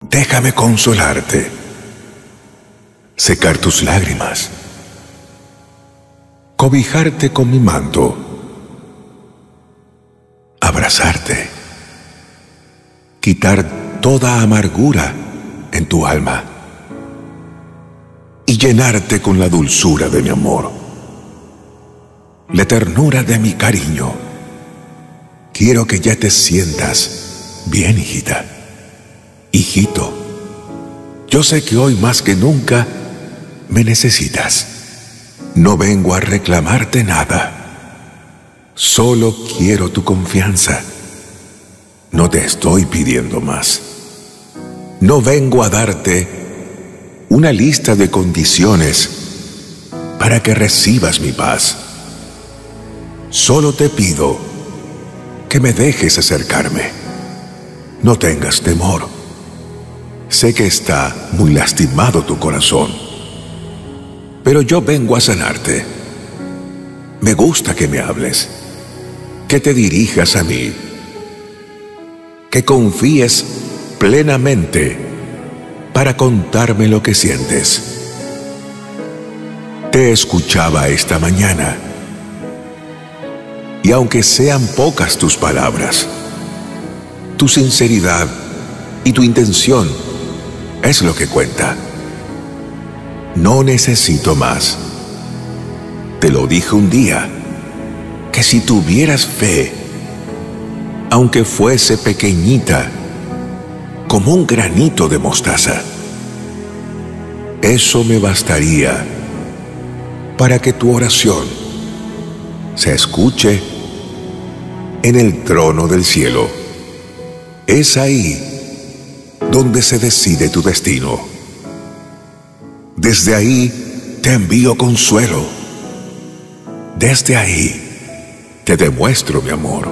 Déjame consolarte, secar tus lágrimas, cobijarte con mi manto, abrazarte, quitar toda amargura en tu alma y llenarte con la dulzura de mi amor, la ternura de mi cariño. Quiero que ya te sientas bien, hijita. Hijito, yo sé que hoy más que nunca me necesitas. No vengo a reclamarte nada. Solo quiero tu confianza. No te estoy pidiendo más. No vengo a darte una lista de condiciones para que recibas mi paz. Solo te pido que me dejes acercarme. No tengas temor. Sé que está muy lastimado tu corazón, pero yo vengo a sanarte. Me gusta que me hables, que te dirijas a mí, que confíes plenamente para contarme lo que sientes. Te escuchaba esta mañana, y aunque sean pocas tus palabras, tu sinceridad y tu intención es lo que cuenta. No necesito más. Te lo dije un día, que si tuvieras fe, aunque fuese pequeñita, como un granito de mostaza, eso me bastaría para que tu oración se escuche en el trono del cielo. Es ahí donde se decide tu destino. Desde ahí te envío consuelo. Desde ahí te demuestro mi amor.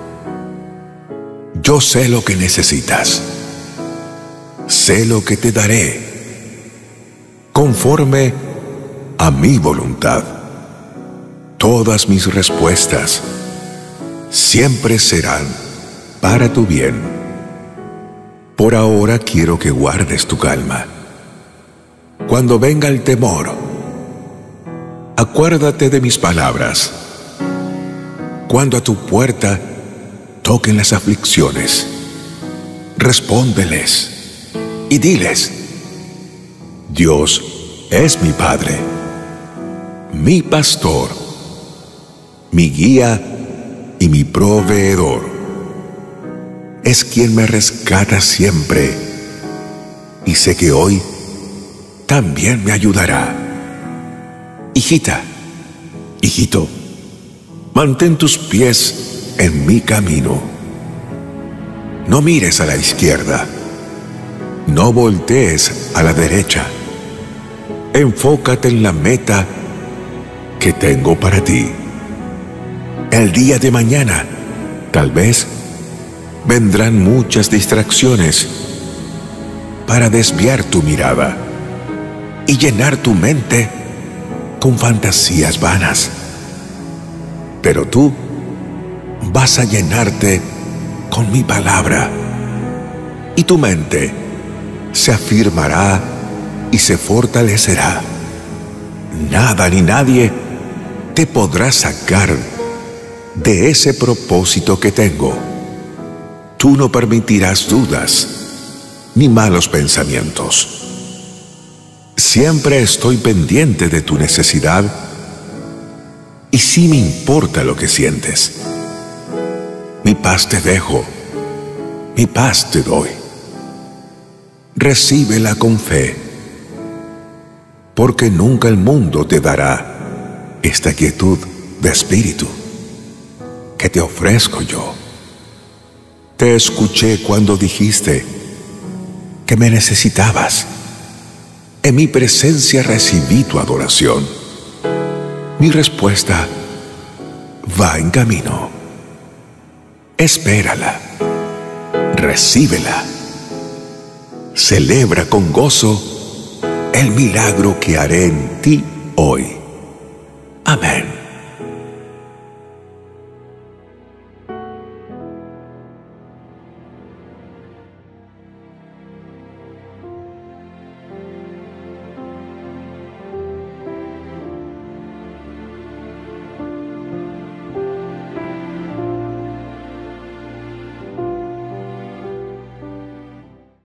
Yo sé lo que necesitas. Sé lo que te daré, conforme a mi voluntad. Todas mis respuestas siempre serán para tu bien. Por ahora quiero que guardes tu calma. Cuando venga el temor, acuérdate de mis palabras. Cuando a tu puerta toquen las aflicciones, respóndeles y diles: Dios es mi Padre, mi pastor, mi guía y mi proveedor. Es quien me rescata siempre, y sé que hoy también me ayudará. Hijita, hijito, mantén tus pies en mi camino. No mires a la izquierda, no voltees a la derecha. Enfócate en la meta que tengo para ti. El día de mañana, tal vez, vendrán muchas distracciones para desviar tu mirada y llenar tu mente con fantasías vanas. Pero tú vas a llenarte con mi palabra y tu mente se afirmará y se fortalecerá. Nada ni nadie te podrá sacar de ese propósito que tengo. Tú no permitirás dudas ni malos pensamientos. Siempre estoy pendiente de tu necesidad y sí me importa lo que sientes. Mi paz te dejo, mi paz te doy. Recíbela con fe, porque nunca el mundo te dará esta quietud de espíritu que te ofrezco yo. Te escuché cuando dijiste que me necesitabas. En mi presencia recibí tu adoración. Mi respuesta va en camino. Espérala, recíbela. Celebra con gozo el milagro que haré en ti hoy. Amén.